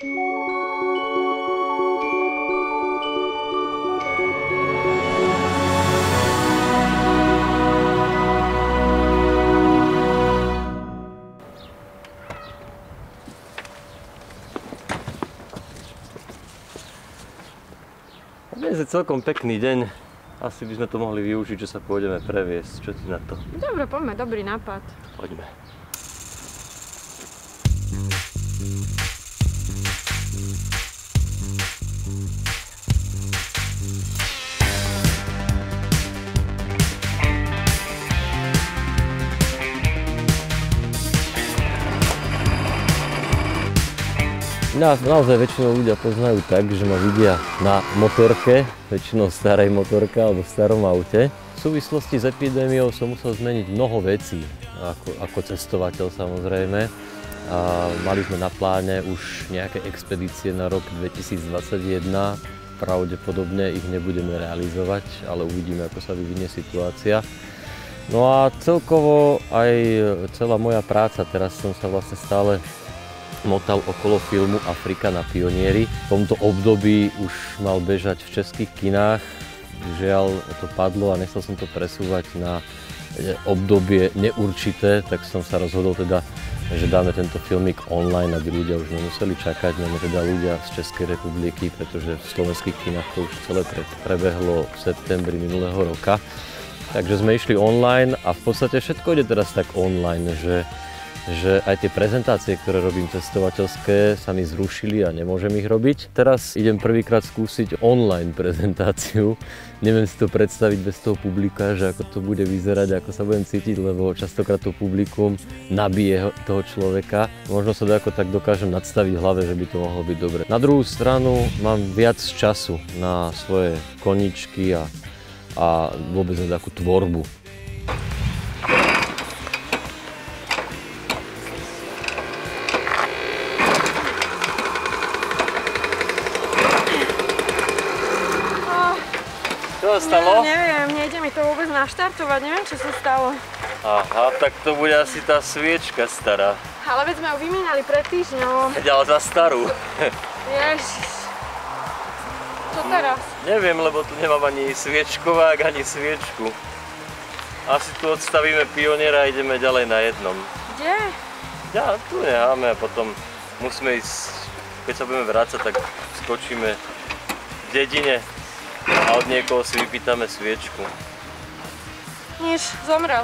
Dnes je celkom pekný deň. Asi by sme to mohli využiť, že sa pôjdeme previesť. Čo ty na to? Dobre, poďme, dobrý nápad. Poďme. Naozaj väčšinou ľudia poznajú tak, že ma vidia na motorke, väčšinou starej motorke alebo v starom aute. V súvislosti s epidémiou som musel zmeniť mnoho vecí, ako cestovateľ samozrejme. A mali sme na pláne už nejaké expedície na rok 2021. Pravdepodobne ich nebudeme realizovať, ale uvidíme, ako sa vyvinie situácia. No a celkovo aj celá moja práca, teraz som sa vlastne stále motal okolo filmu Afrika na pionieri. V tomto období už mal bežať v českých kinách. Žiaľ, to padlo a nechcel som to presúvať na obdobie neurčité, tak som sa rozhodol teda, že dáme tento filmik online, aby ľudia už nemuseli čakať, máme teda ľudia z Českej republiky, pretože v slovenských kinách to už celé prebehlo v septembri minulého roka. Takže sme išli online a v podstate všetko ide teraz tak online, že aj tie prezentácie, ktoré robím cestovateľské, sa mi zrušili a nemôžem ich robiť. Teraz idem prvýkrát skúsiť online prezentáciu. Neviem si to predstaviť bez toho publika, že ako to bude vyzerať, ako sa budem cítiť, lebo častokrát to publikum nabije toho človeka. Možno sa to ako tak dokážem nadstaviť v hlave, že by to mohlo byť dobre. Na druhú stranu mám viac času na svoje koničky a vôbec na takú tvorbu. Čo sa stalo? Neviem, nejde mi to vôbec naštartovať, neviem, čo sa stalo. Aha, tak to bude asi tá sviečka stará. Ale veď sme ju vymínali pred týždňom. Ale za starú. Ježiš. Čo teraz? Neviem, lebo tu nemám ani sviečkovák, ani sviečku. Asi tu odstavíme pioniera a ideme ďalej na jednom. Kde? Ja, tu necháme a potom musíme ísť, keď sa budeme vrácať, tak skočíme v dedine a od niekoho si vypýtame sviečku. Nič, zomrel.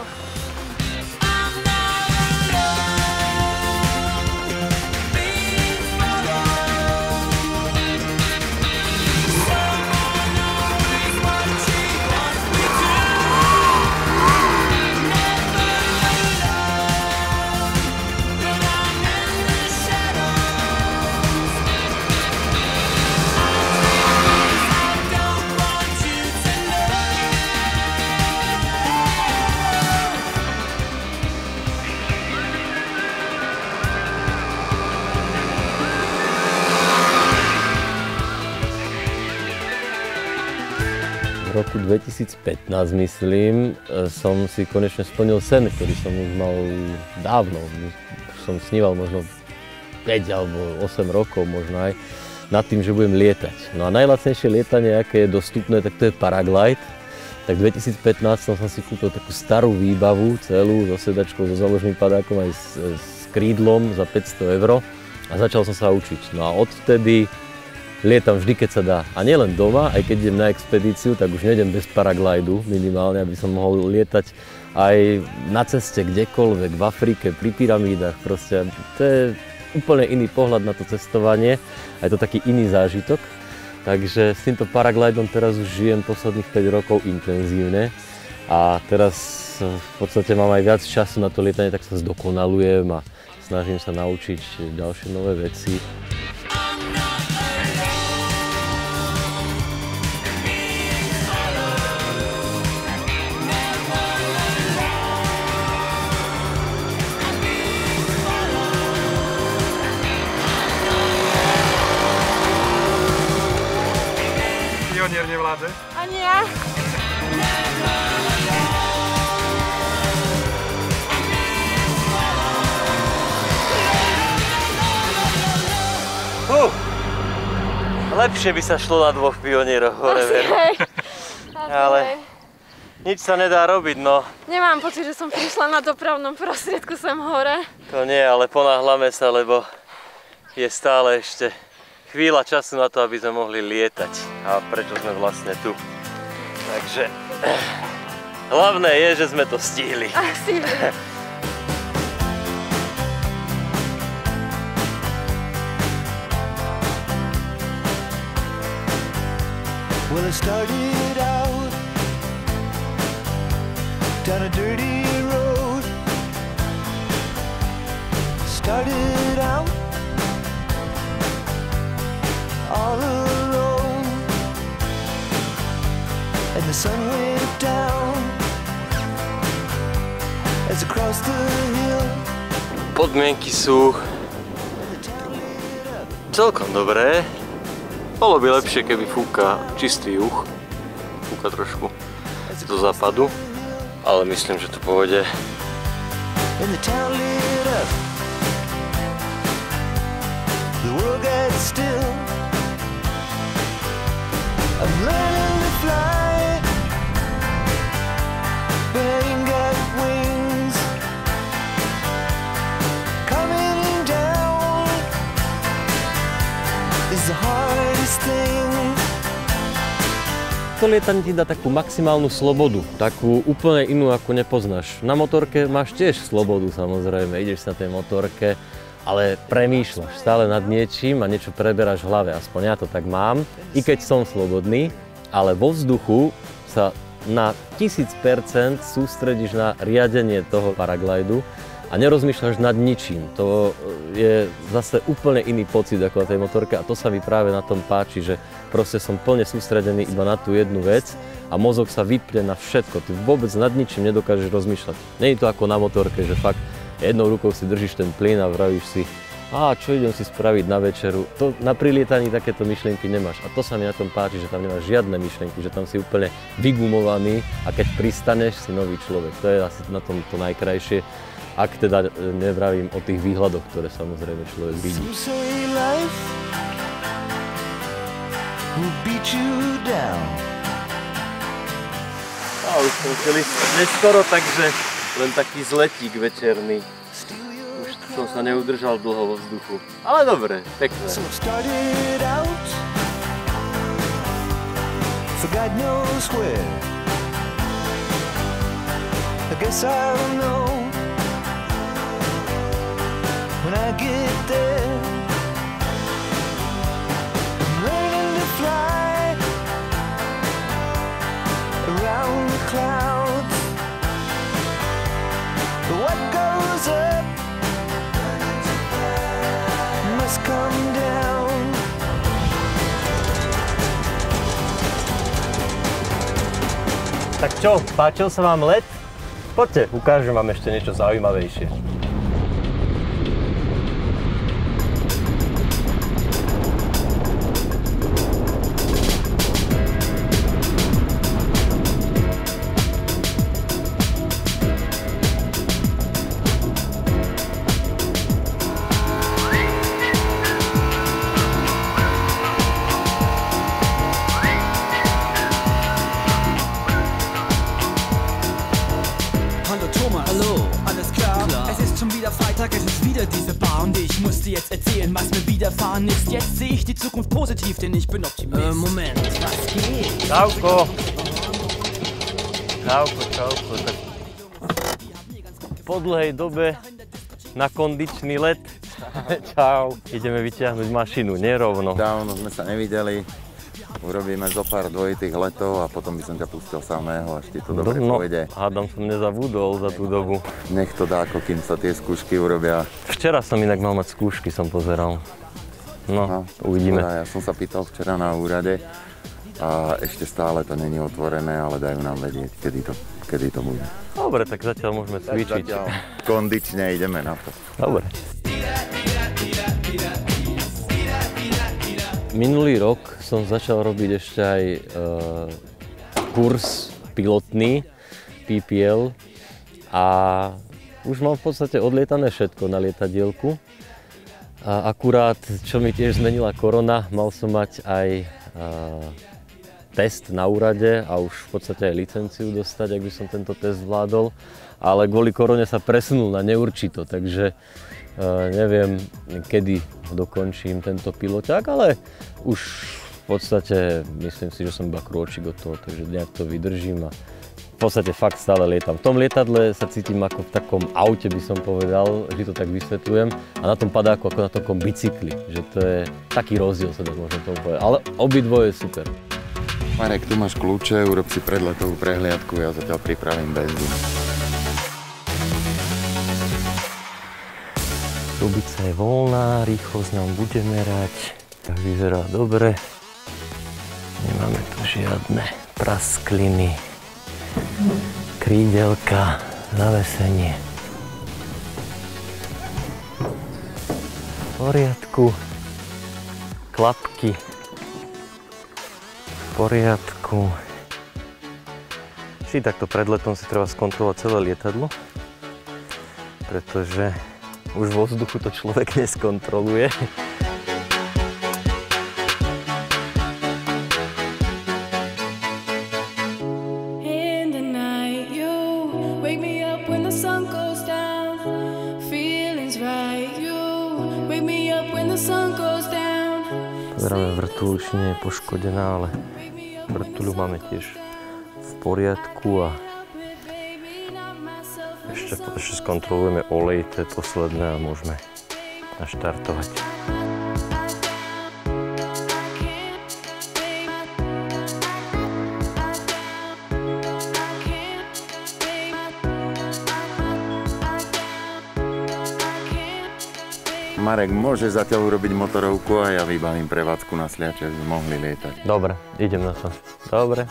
V roku 2015, myslím, som si konečne splnil sen, ktorý som už mal dávno. Som sníval možno 5 alebo 8 rokov možno aj nad tým, že budem lietať. No a najlacnejšie lietanie, aké je dostupné, tak to je paraglide. Tak v 2015 som si kúpil takú starú výbavu, celú, so sedačkou, so záložným padákom aj s krídlom za 500 € a začal som sa učiť. No a odvtedy lietam vždy, keď sa dá. A nielen doma, aj keď idem na expedíciu, tak už nejdem bez paraglidu minimálne, aby som mohol lietať aj na ceste kdekoľvek, v Afrike, pri pyramídach. Proste to je úplne iný pohľad na to cestovanie. A je to taký iný zážitok. Takže s týmto paraglidom teraz už žijem posledných 5 rokov intenzívne. A teraz v podstate mám aj viac času na to lietanie, tak sa zdokonalujem a snažím sa naučiť ďalšie nové veci. Pionier nevládze? Ani ja. lepšie by sa šlo na dvoch pionieroch hore, veru. Ale nič sa nedá robiť, no. Nemám pocit, že som prišla na dopravnom prostriedku sem hore. To nie, ale ponáhľame sa, lebo je stále ešte chvíľa času na to, aby sme mohli lietať. A prečo sme vlastne tu. Takže hlavné je, že sme to stihli. Asi. Well, I started out down a dirty road. Started out all alone, and the sun went down as I crossed the hill. Podmienky sú celkom dobré. Bolo by lepšie, keby fúka čistý juh. Fúka trošku do západu, ale myslím, že to pôjde. And the town lit up. The world got still. I'm learning to fly, but I ain't got wings. Coming down is the hardest thing. To lietanie ti dá takú maximálnu slobodu, takú úplne inú, ako nepoznáš. Na motorke máš tiež slobodu, samozrejme, ideš na tej motorke, ale premýšľaš stále nad niečím a niečo preberáš v hlave, aspoň ja to tak mám, i keď som slobodný, ale vo vzduchu sa na 1000% sústredíš na riadenie toho paraglidu a nerozmýšľaš nad ničím. To je zase úplne iný pocit ako na tej motorke a to sa mi práve na tom páči, že proste som plne sústredený iba na tú jednu vec a mozog sa vypne na všetko. Ty vôbec nad ničím nedokážeš rozmýšľať. Nie je to ako na motorke, že fakt jednou rukou si držíš ten plyn a vravíš si, čo idem si spraviť na večeru. To na prilietaní takéto myšlienky nemáš. A to sa mi na tom páči, že tam nemáš žiadne myšlienky, že tam si úplne vygumovaný a keď pristaneš, si nový človek. To je asi na tom to najkrajšie. Ak teda nevravím o tých výhľadoch, ktoré samozrejme človek vidí. Už som chceli neskoro, takže len taký zletík večerný. Už som sa neudržal dlho vo vzduchu. Ale dobre, pekné. When I get there, I'm learning to fly around the clouds. But what goes up must come down. Tak čo, páčil sa vám let? Poďte, ukážem vám ešte niečo zaujímavejšie. Jetzt erzählen, was mir widerfahren ist. Jetzt sehe ich die Zukunft positiv, denn ich bin Optimist. Moment, was geht? Čauko. Čauko. Po dlhej dobe na kondičný let. Čau. Ideme vyťahnuť mašinu, nerovno. Dávno sme sa nevideli. Urobíme zo pár dvojitých letov a potom by som ťa pustil samého, až ti to dobre pôjde. Hádam som nezabudol za tú dobu. Nech to dá, ako kým sa tie skúšky urobia. Včera som inak mal mať skúšky, som pozeral. No, uvidíme. Ja som sa pýtal včera na úrade a ešte stále to není otvorené, ale dajú nám vedieť, kedy to bude. Dobre, tak zatiaľ môžeme cvičiť. Zatiaľ kondične ideme na to. Dobre. Minulý rok som začal robiť ešte aj kurz pilotný, PPL, a už mám v podstate odlietané všetko na lietadielku. A akurát, čo mi tiež zmenila korona, mal som mať aj test na úrade a už v podstate aj licenciu dostať, ak by som tento test zvládol. Ale kvôli korone sa presunul na neurčito, takže neviem, kedy dokončím tento piloťák, ale už v podstate myslím si, že som iba krôčik od toho, takže nejak to vydržím a v podstate fakt stále lietam. V tom lietadle sa cítim ako v takom aute, by som povedal, že to tak vysvetľujem, a na tom padáku ako na takom bicykli, že to je taký rozdiel, sa tak môžem tomu povedať, ale obidvoje je super. Marek, tu máš kľúče, urob si predletovú prehliadku, ja zatiaľ pripravím benzín. Trubica je voľná, rýchlosť nám bude merať, tak vyzerá dobre. Nemáme tu žiadne praskliny, krídelka, zavesenie. V poriadku, klapky v poriadku. Vždy takto pred letom si treba skontrolovať celé lietadlo, pretože už vo vzduchu to človek neskontroluje. Pozeráme vrtuľu, či nie je poškodená, ale vrtuľu máme tiež v poriadku a ešte skontrolujeme olej, to je posledné a môžeme naštartovať. Marek, môže zatiaľ urobiť motorovku a ja vybavím prevádzku na Sliače, aby mohli lietať. Dobre, idem na to. Dobre.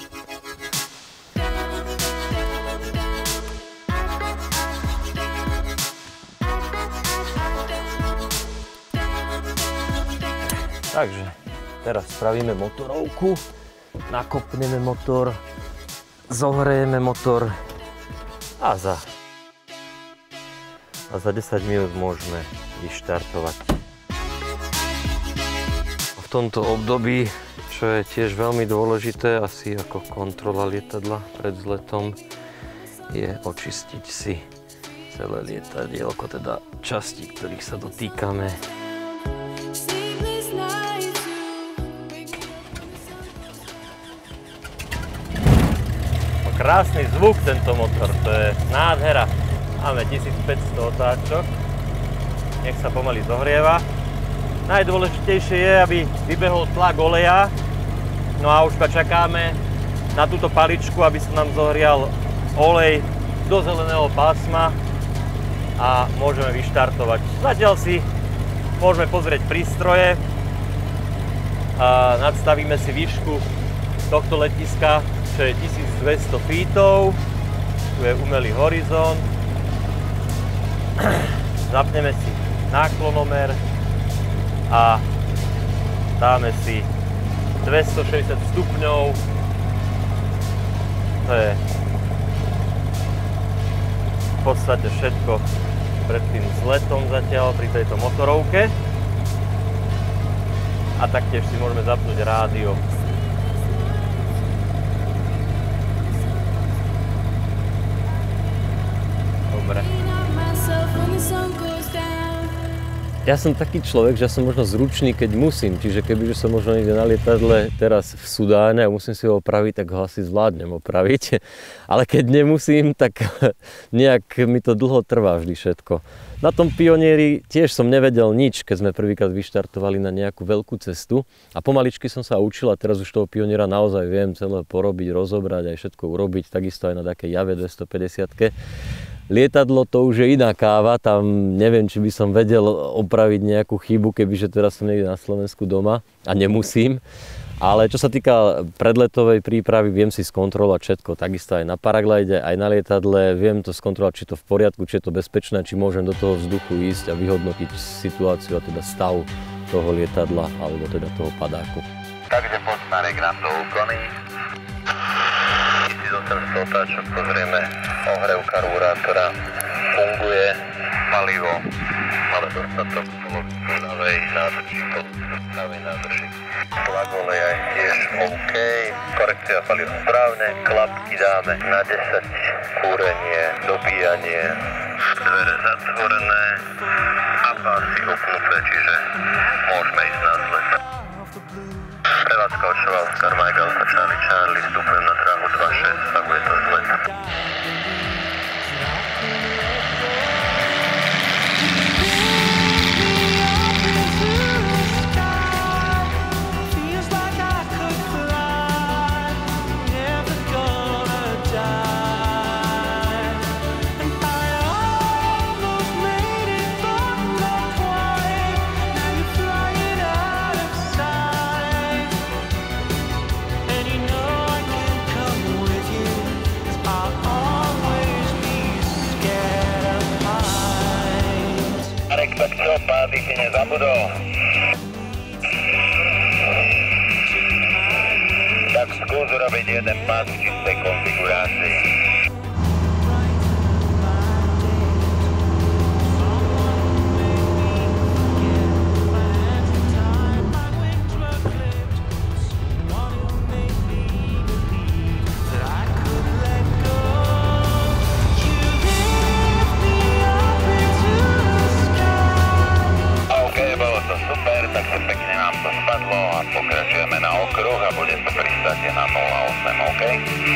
Takže teraz spravíme motorovku, nakopneme motor, zohrejeme motor a za 10 minút môžeme vyštartovať. V tomto období, čo je tiež veľmi dôležité, asi ako kontrola lietadla pred vzletom, je očistiť si celé lietadielko, teda časti, ktorých sa dotýkame. Krásny zvuk tento motor, to je nádhera. Máme 1500 otáčok, nech sa pomaly zohrieva. Najdôležitejšie je, aby vybehol tlak oleja. No a už čakáme na túto paličku, aby sa nám zohrial olej do zeleného pásma a môžeme vyštartovať. Zatiaľ si môžeme pozrieť prístroje a nadstavíme si výšku tohto letiska, čo je 1200 feetov. Tu je umelý horizont. Zapneme si náklonomer a dáme si 260 stupňov. To je v podstate všetko pred tým vzletom zatiaľ pri tejto motorovke. A taktiež si môžeme zapnúť rádio. Dobre. Ja som taký človek, že som možno zručný, keď musím. Čiže kebyže som možno niekde na lietadle teraz v Sudáne a musím si ho opraviť, tak ho asi zvládnem opraviť. Ale keď nemusím, tak nejak mi to dlho trvá vždy všetko. Na tom Pionieri tiež som nevedel nič, keď sme prvýkrát vyštartovali na nejakú veľkú cestu. A pomaličky som sa učil a teraz už toho Pioniera naozaj viem celé porobiť, rozobrať, aj všetko urobiť. Takisto aj na takej Jave 250-ke. Lietadlo to už je iná káva, tam neviem, či by som vedel opraviť nejakú chybu, kebyže teraz som niekde na Slovensku doma a nemusím. Ale čo sa týka predletovej prípravy, viem si skontrolovať všetko, takisto aj na paraglide, aj na lietadle, viem to skontrolovať, či to v poriadku, či je to bezpečné, či môžem do toho vzduchu ísť a vyhodnotiť situáciu a teda stav toho lietadla alebo teda toho padáku. Takže poď Marek nám do úkony. 1800 otáčok, pozrieme, ohrevka rúrátora funguje, palivo ale dostatok bolo v ľavej nádrži, v ľavej nádrži. Tlak oleja je tiež OK, korekcia paliva správne, klapky dáme na 10, kúrenie, dobíjanie, dvere zatvorené a pásy upnuté, čiže môžeme ísť na zlet. Prevádzka očoval Oscar Mike Alfa Charlie, vstupujem na dráhu 26, tak bude to zlet. Tak čo, pády si nezabudol? Tak skús urobiť jeden pás v čistej konfigurácii. Pokračujeme na okruh a bude to pristátie na 08, OK?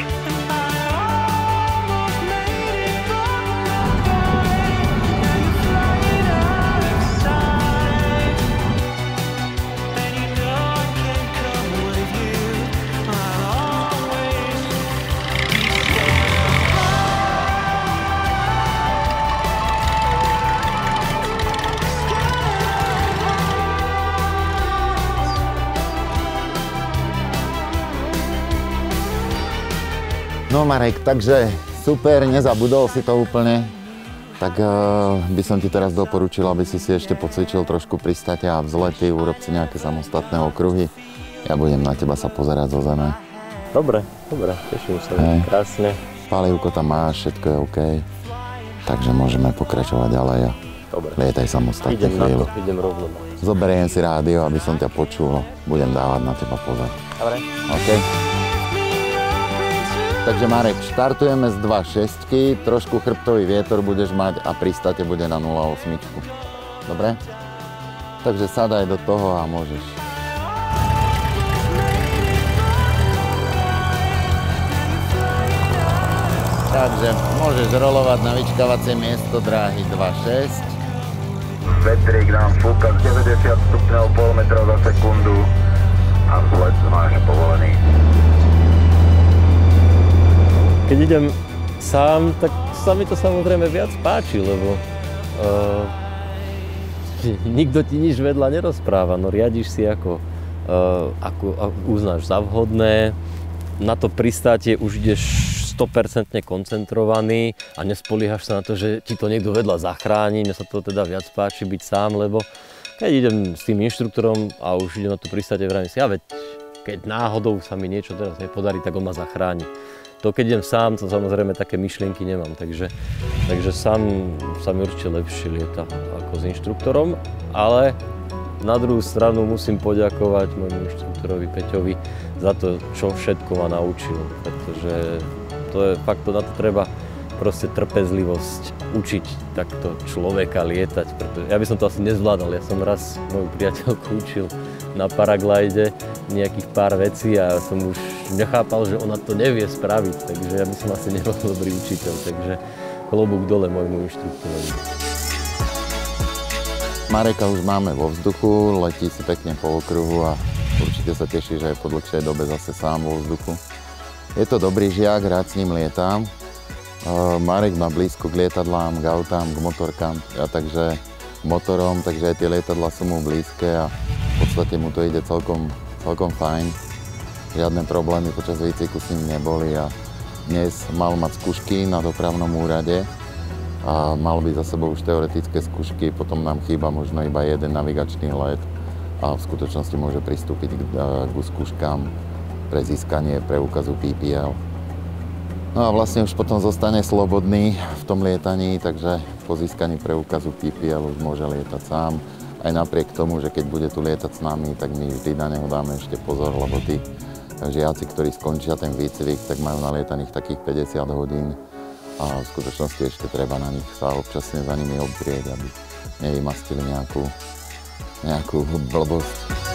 No Marek, takže super, nezabudol si to úplne. Tak by som ti teraz doporučil, aby si ešte pocvičil trošku pristátia a vzlety, urob si nejaké samostatné okruhy. Ja budem na teba sa pozerať zo zeme. Dobre, teším sa, krásne. Palivko tam máš, všetko je OK. Takže môžeme pokračovať ďalej a lietaj samostatne chvíľu. Idem rovno. Zoberiem si rádio, aby som ťa počul. Budem dávať na teba pozor. Dobre. OK. Takže Marek, štartujeme z 2.6, trošku chrbtový vietor budeš mať a pristátie bude na 0.8. Dobre? Takže sadaj do toho a môžeš. Takže môžeš rolovať na vyčkávacie miesto dráhy 2.6. Vetrík nám fúka 90 stupňov, pol metra za sekundu a vzlet máš povolený. Keď idem sám, tak sa mi to samozrejme viac páči, lebo nikto ti nič vedľa nerozpráva, no riadiš si ako uznáš za vhodné, na to pristátie už ideš 100% koncentrovaný a nespoliehaš sa na to, že ti to niekto vedľa zachráni. Mne sa to teda viac páči byť sám, lebo keď idem s tým inštruktorom a už idem na to pristátie, vravím si, veď keď náhodou sa mi niečo teraz nepodarí, tak on ma zachráni. To keď idem sám, to samozrejme také myšlienky nemám, takže sám sa mi určite lepšie lieta ako s inštruktorom, ale na druhú stranu musím poďakovať môjmu inštruktorovi Peťovi za to, čo všetko ma naučil, pretože to je fakt, na to treba proste trpezlivosť, učiť takto človeka lietať, pretože ja by som to asi nezvládal. Ja som raz moju priateľku učil na paraglide nejakých pár vecí a ja som už nechápal, že ona to nevie spraviť, takže ja by som asi nebol dobrý učiteľ, takže klobúk dole môjmu inštruktorovi. Mareka už máme vo vzduchu, letí si pekne po okruhu a určite sa teší, že je po dlhšej dobe zase sám vo vzduchu. Je to dobrý žiak, rád s ním lietam. Marek má blízko k lietadlám, k autám, k motorkám, takže motorom, takže aj tie lietadlá sú mu blízke a v podstate mu to ide celkom fajn. Žiadne problémy počas výcviku s ním neboli a dnes mal mať skúšky na dopravnom úrade a mal by za sebou už teoretické skúšky, potom nám chýba možno iba jeden navigačný let a v skutočnosti môže pristúpiť k skúškám pre získanie preukazu PPL. No a vlastne už potom zostane slobodný v tom lietaní, takže po získaní preukazu PPL už môže lietať sám. Aj napriek tomu, že keď bude tu lietať s nami, tak my vždy na neho dáme ešte pozor, lebo tí žiaci, ktorí skončia ten výcvik, tak majú nalietaných takých 50 hodín a v skutočnosti ešte treba na nich sa občasne za nimi obzrieť, aby nevymastili nejakú blbosť.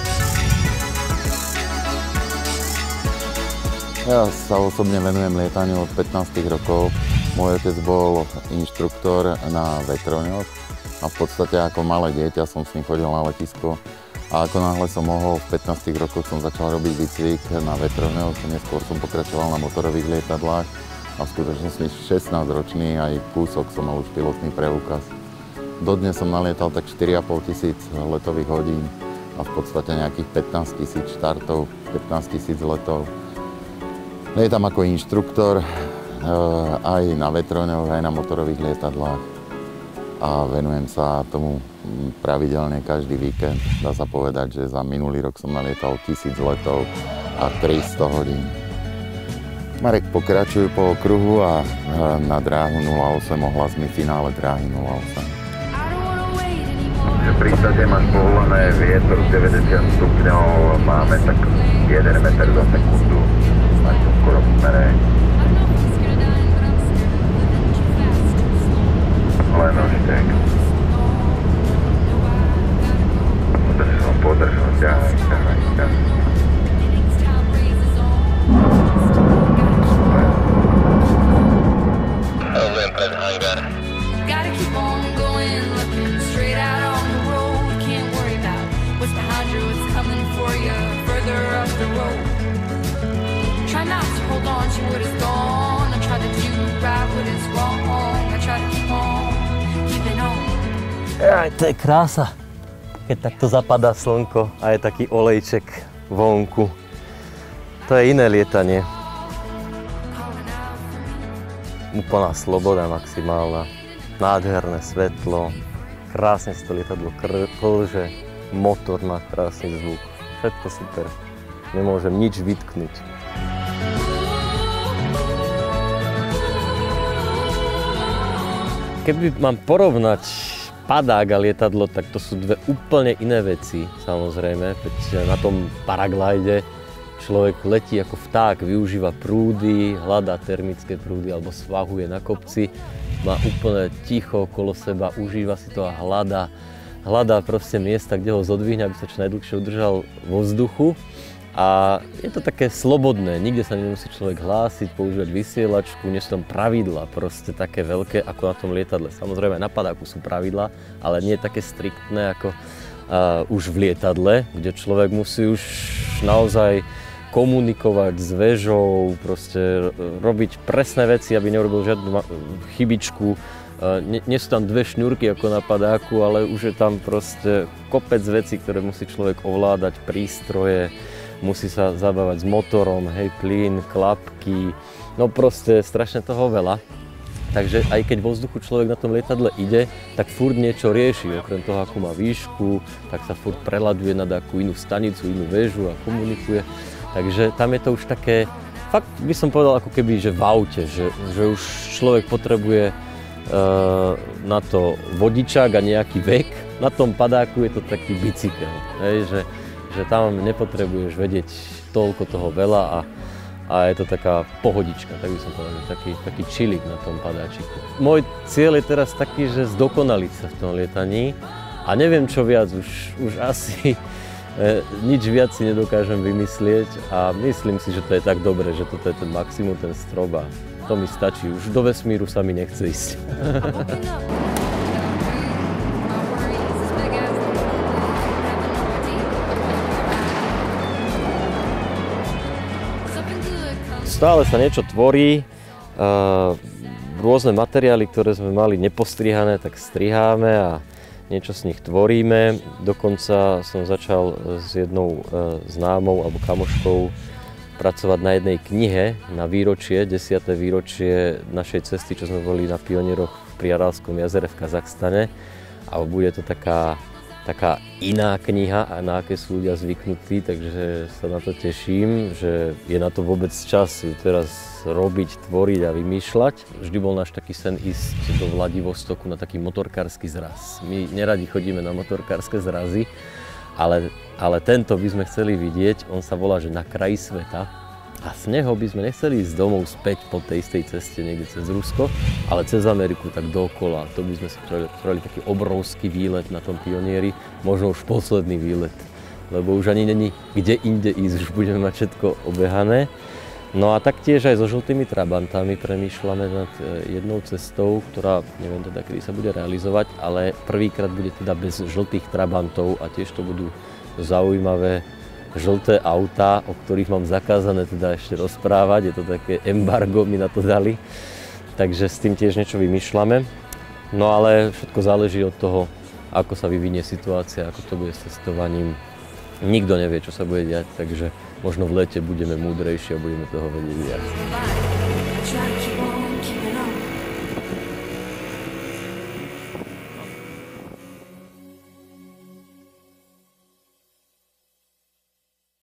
Ja sa osobne venujem lietaniu od 15 rokov. Môj otec bol inštruktor na vetroňoch a v podstate ako malé dieťa som s ním chodil na letisko. A ako náhle som mohol, v 15 rokoch som začal robiť výcvik na vetroňoch, neskôr som pokračoval na motorových lietadlách a v skutočnosti 16-ročný aj kúsok som mal už pilotný preukaz. Dodnes som nalietal tak 4 500 letových hodín a v podstate nejakých 15 000 štartov, 15 000 letov. Lietam ako inštruktor aj na vetroňoch, aj na motorových lietadlách a venujem sa tomu pravidelne každý víkend. Dá sa povedať, že za minulý rok som nalietal 1000 letov a 300 hodín. Marek pokračuje po okruhu a na dráhu 08 ohlasmi finále dráhy 08. V prístade máš povolené vietor 90 stupňov, máme tak 1 meter za sekundu. Máš to skoro v smere. Lenoštek. Podrž ho, ťahaj. Hlasujem pred hangár. Gotta keep on going, looking straight out on the road. Can't worry about what's behind you, what's coming for you further up the road. Try not to hold on to what is gone. I try to do right what is wrong. I try to keep on, keeping on. Aj, to je krása, keď takto zapadá slnko a je taký olejček vonku. To je iné lietanie. Úplná sloboda maximálna, nádherné svetlo, krásne si to lietadlo klže, motor má krásny zvuk, všetko super. Nemôžem nič vytknúť. Keby mám porovnať padák a lietadlo, tak to sú dve úplne iné veci, samozrejme. Veď na tom paraglide človek letí ako vták, využíva prúdy, hľadá termické prúdy alebo svahuje na kopci, má úplne ticho okolo seba, užíva si to a hľadá proste miesta, kde ho zodvihne, aby sa čo najdlhšie udržal vo vzduchu. A je to také slobodné, nikde sa nemusí človek hlásiť, používať vysielačku, nie sú tam pravidlá proste také veľké ako na tom lietadle. Samozrejme na padáku sú pravidlá, ale nie také striktné ako už v lietadle, kde človek musí už naozaj komunikovať s väžou, proste robiť presné veci, aby neurobil žiadnu chybičku. Nie sú tam dve šňúrky ako na padáku, ale už je tam proste kopec vecí, ktoré musí človek ovládať, prístroje, musí sa zabávať s motorom, hej, plyn, klapky, no proste strašne toho veľa. Takže aj keď vo vzduchu človek na tom lietadle ide, tak furt niečo rieši. Okrem toho, akú má výšku, tak sa furt preladuje na takú inú stanicu, inú väžu a komunikuje. Takže tam je to už také, fakt by som povedal ako keby, že v aute, že už človek potrebuje na to vodičák a nejaký vek. Na tom padáku je to taký bicykel, hej, že tam nepotrebuješ vedieť toľko toho veľa a je to taká pohodička, tak by som povedal, taký chillik na tom padáčiku. Môj cieľ je teraz taký, že zdokonaliť sa v tom lietaní a neviem čo viac, už asi nič viac si nedokážem vymyslieť a myslím si, že to je tak dobre, že toto je ten maximum, ten strop a to mi stačí, už do vesmíru sa mi nechce ísť. Stále sa niečo tvorí, rôzne materiály, ktoré sme mali nepostrihané, tak striháme a niečo z nich tvoríme. Dokonca som začal s jednou známou alebo kamoškou pracovať na jednej knihe na výročie, 10. výročie našej cesty, čo sme boli na pionieroch pri Aralskom jazere v Kazachstane. A bude to taká taká iná kniha a na aké sú ľudia zvyknutí, takže sa na to teším, že je na to vôbec čas teraz robiť, tvoriť a vymýšľať. Vždy bol náš taký sen ísť do Vladivostoku na taký motorkársky zraz. My neradi chodíme na motorkárske zrazy, ale tento by sme chceli vidieť, on sa volá, že Na kraji sveta. A z neho by sme nechceli ísť domov späť po tej istej ceste niekde cez Rusko, ale cez Ameriku tak dookola. To by sme si spravili taký obrovský výlet na tom Pionieri, možno už posledný výlet, lebo už ani není kde inde ísť, už budeme mať všetko obehané. No a taktiež aj so žltými trabantami premýšľame nad jednou cestou, ktorá neviem teda, kedy sa bude realizovať, ale prvýkrát bude teda bez žltých trabantov a tiež to budú zaujímavé žlté autá, o ktorých mám zakázané teda ešte rozprávať, je to také embargo, mi na to dali, takže s tým tiež niečo vymýšľame. No ale všetko záleží od toho, ako sa vyvinie situácia, ako to bude s cestovaním. Nikto nevie, čo sa bude diať, takže možno v lete budeme múdrejší a budeme toho vedieť viac.